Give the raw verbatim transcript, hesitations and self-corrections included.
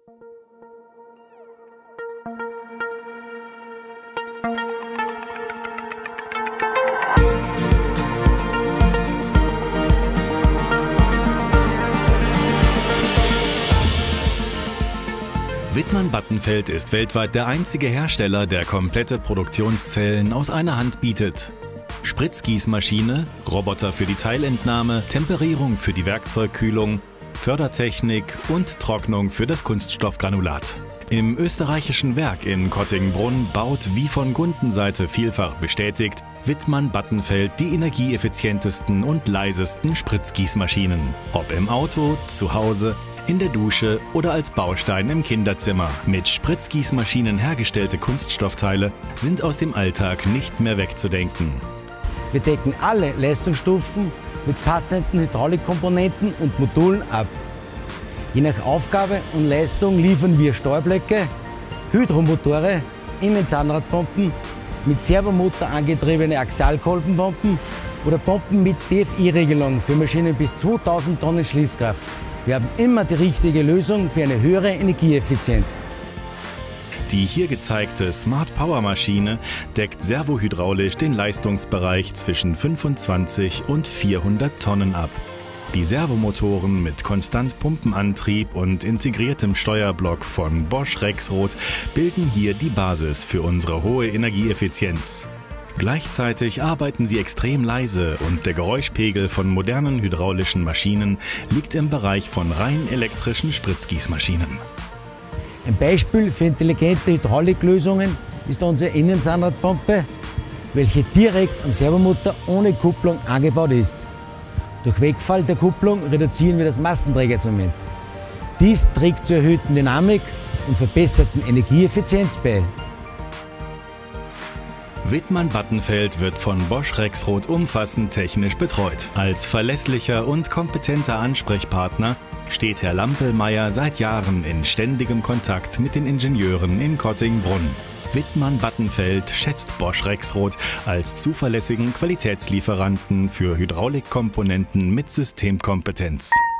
Wittmann-Battenfeld ist weltweit der einzige Hersteller, der komplette Produktionszellen aus einer Hand bietet. Spritzgießmaschine, Roboter für die Teilentnahme, Temperierung für die Werkzeugkühlung, Fördertechnik und Trocknung für das Kunststoffgranulat. Im österreichischen Werk in Kottingbrunn baut, wie von Kundenseite vielfach bestätigt, Wittmann-Battenfeld die energieeffizientesten und leisesten Spritzgießmaschinen. Ob im Auto, zu Hause, in der Dusche oder als Baustein im Kinderzimmer. Mit Spritzgießmaschinen hergestellte Kunststoffteile sind aus dem Alltag nicht mehr wegzudenken. Wir decken alle Leistungsstufen mit passenden Hydraulikkomponenten und Modulen ab. Je nach Aufgabe und Leistung liefern wir Steuerblöcke, Hydromotore, Innenzahnradpumpen, mit Servomotor angetriebene Axialkolbenpumpen oder Pumpen mit D F I-Regelung für Maschinen bis zweitausend Tonnen Schließkraft. Wir haben immer die richtige Lösung für eine höhere Energieeffizienz. Die hier gezeigte Smart Power Maschine deckt servohydraulisch den Leistungsbereich zwischen fünfundzwanzig und vierhundert Tonnen ab. Die Servomotoren mit Konstantpumpenantrieb und integriertem Steuerblock von Bosch Rexroth bilden hier die Basis für unsere hohe Energieeffizienz. Gleichzeitig arbeiten sie extrem leise und der Geräuschpegel von modernen hydraulischen Maschinen liegt im Bereich von rein elektrischen Spritzgießmaschinen. Ein Beispiel für intelligente Hydrauliklösungen ist unsere Innenzahnradpumpe, welche direkt am Servomotor ohne Kupplung angebaut ist. Durch Wegfall der Kupplung reduzieren wir das Massenträgermoment. Dies trägt zur erhöhten Dynamik und verbesserten Energieeffizienz bei. Wittmann-Battenfeld wird von Bosch Rexroth umfassend technisch betreut. Als verlässlicher und kompetenter Ansprechpartner steht Herr Lampelmeier seit Jahren in ständigem Kontakt mit den Ingenieuren in Kottingbrunn. Wittmann-Battenfeld schätzt Bosch Rexroth als zuverlässigen Qualitätslieferanten für Hydraulikkomponenten mit Systemkompetenz.